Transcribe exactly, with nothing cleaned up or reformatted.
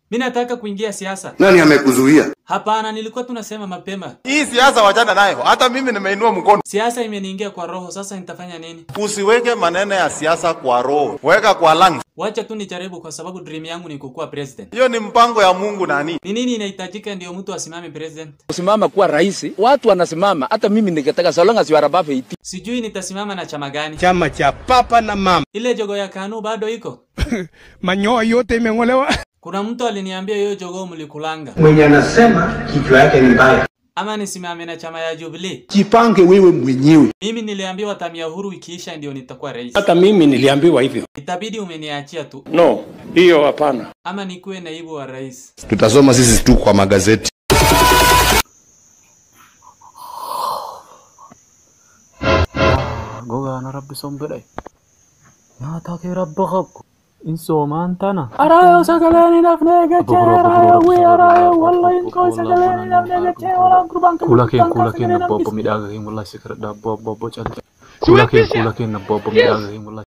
Mimi nataka kuingia siasa. Nani amekuzuia? Hapana, nilikuwa tunasema mapema. Hii siasa wachana nayo. Hata mimi nimeinua mkono. Siasa imeniingia kwa roho, sasa nitafanya nini? Usiweke maneno ya siasa kwa roho. Weka kwa lungs. Wacha tu nijaribu kwa sababu dream yangu ni kukuwa president. Hiyo ni mpango ya Mungu nani? Ni nini inahitajika ndio mtu asimame president? Kusimama kuwa rais, watu wanasimama. Hata mimi ningetaka so long as you are above eighteen. Sijui nitasimama na chama gani? Chama cha papa na mama. Ile jogo ya KANU bado iko? Manyoa yote imengolewa. Kuna mtu aliniambia hiyo jogo mlikulanga. Mwenye anasema kichwa yake ni mbaya. Ama nisimame na chama ya Jubilee. Jipange wewe mwenyewe. Mimi niliambiwa tamia Uhuru ikiisha ndio nitakuwa rais. Hata mimi niliambiwa hivyo. Itabidi umeniachia tu. No, hiyo hapana. Ama nikuwe naibu wa rais. Tutasoma sisi tu kwa magazeti. Goga na rabbi sombere. Natake rabbakku. Inso mantana. Arayo sagalani nafnega chera. We arayo wallahi inko sagalani nafnega chera. Wala kurban. Kulakin kulakin na bobo midaga him wallahi sikra da bobo bobo chanta. Kulakin kulakin na bobo midaga him wallahi.